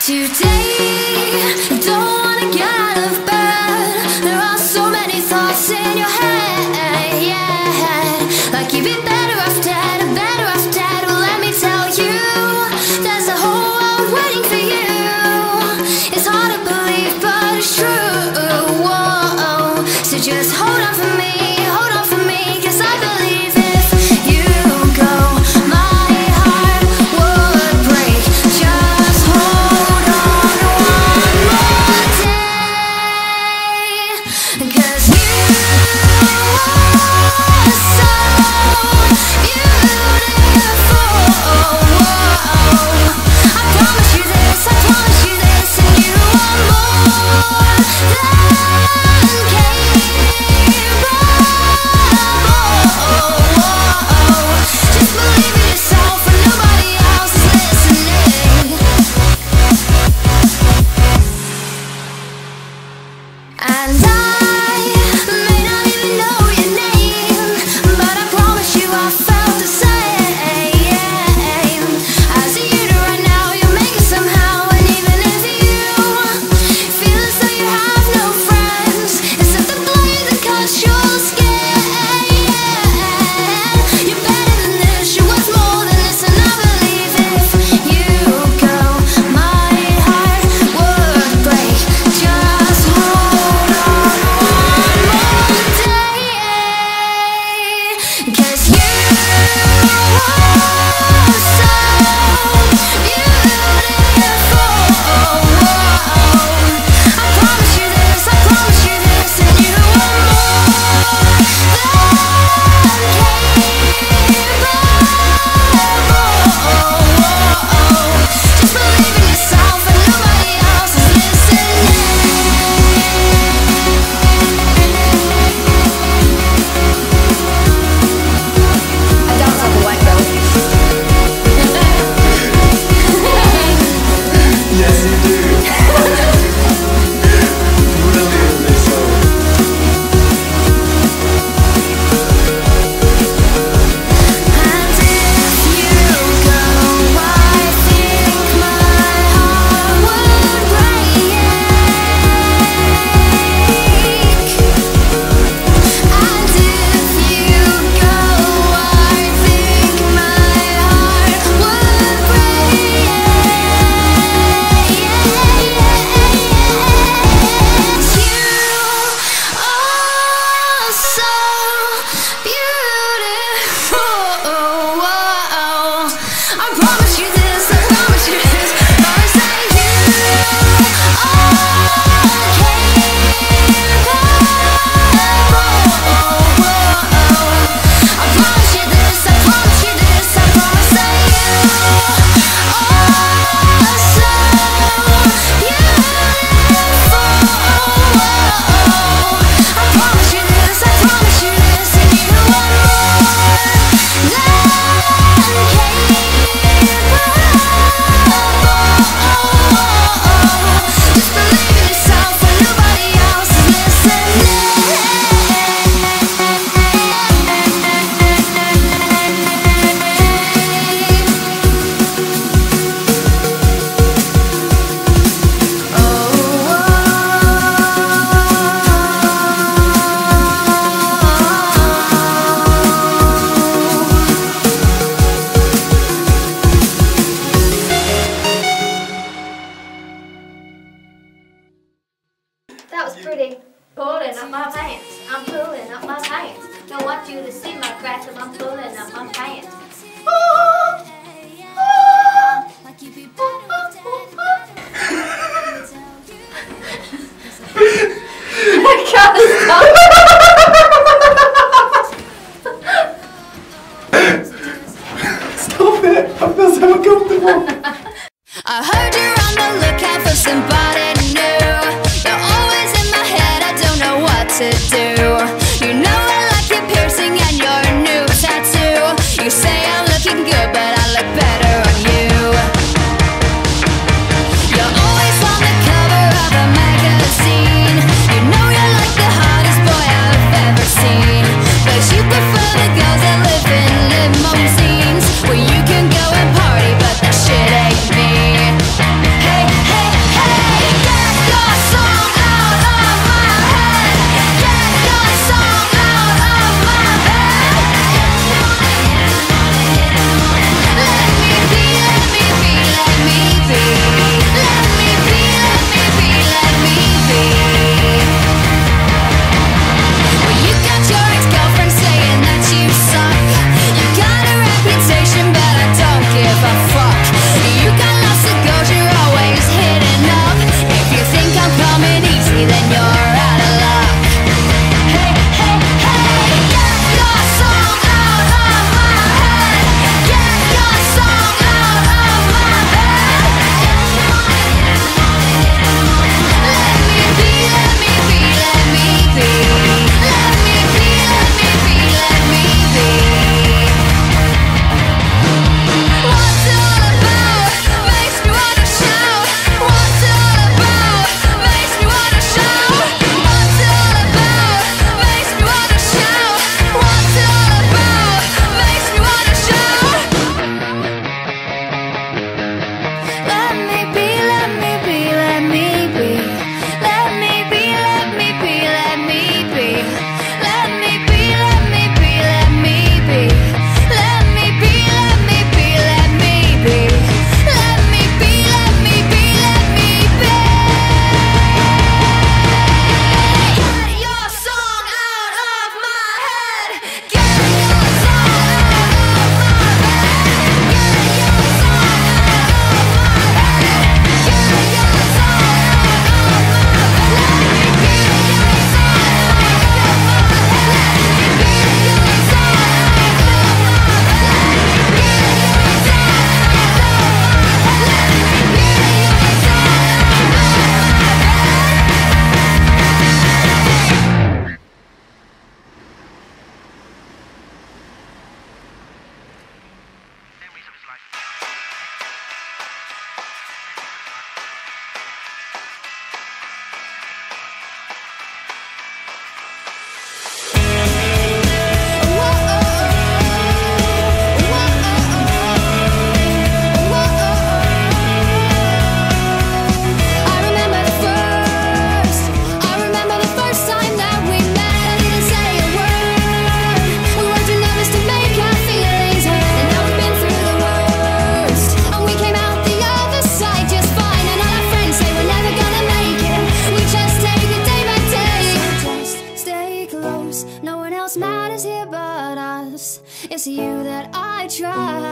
Today, don't wanna get out of bed. There are so many thoughts in your head, yeah. Like you'd be better off dead, better off dead. Well, let me tell you, there's a whole world waiting for you. It's hard to believe, but it's true. Whoa. So just hold on for me, cause I believe if you go, my heart would break. Just hold on one more day, cause you are so beautiful. I promise you this, and you are more than capable. Just believe in yourself when nobody else is listening. And I may not even know your name, but I promise you I felt the same. I see you right now, you're making somehow. And even if you feel as though you have no friends, except the blade that cuts your skin, you're better than this, you're worth more than this. And I believe if you go, my heart would break. Just hold on one more day, cause you are so beautiful. I promise you this, and you are more than capable. Just believe in yourself and nobody else is listening. I dance like a white girl. Yes, you do. Brilliantly so. And if you go, I think my heart would break. And if you go, I think my heart would break. You are so beautiful. I promise you this, but I say you are capable. I promise you this, I promise say you are so beautiful. I promise you this, and you are more than capable. Just believe in yourself when nobody else is listening. That was pretty. Pulling up my pants. I'm pulling up my pants. Don't want you to see my cracks, but I'm pulling up my pants. I can't stop. Stop it! I feel so uncomfortable. I heard you're on the lookout for somebody new. You're always in my head, I don't know what to do. You know I like your piercing and your new tattoo. You say I'm looking good, but I look better on you. You're always on the cover of a magazine. You know you're like the hottest boy I've ever seen. But you prefer the girls that live in limousines, where you can go and party, but that shit ain't me. try.